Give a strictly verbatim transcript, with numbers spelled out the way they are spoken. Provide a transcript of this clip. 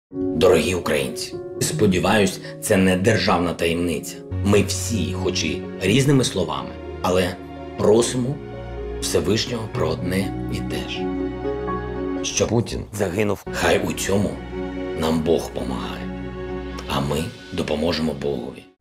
Дорогі українці, сподіваюсь, це не державна таємниця. Ми всі, хоч і різними словами, але просимо Всевишнього про одне і те ж. Що Путін загинув, хай у цьому нам Бог помагає, а ми допоможемо Богові.